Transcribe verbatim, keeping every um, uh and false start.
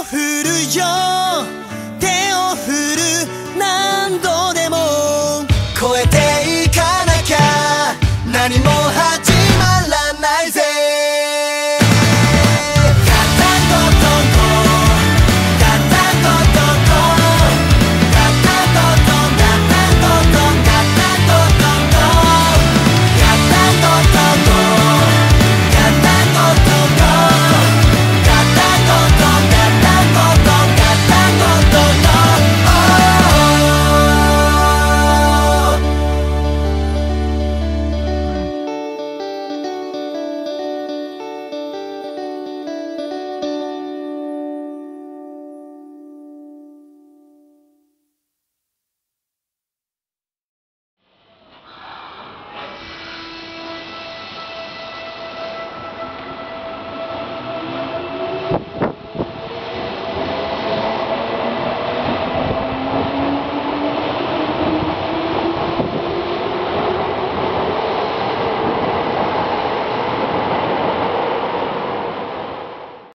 振るよ手を振る何度でも超えていかなきゃ何も始まらないぜガタンゴトンゴガタンゴトンゴガタンゴトンガタンゴトンガタンゴトンゴガタンゴトンゴガタンゴトンゴガタンゴトンガタンゴトンガタンゴトンゴ you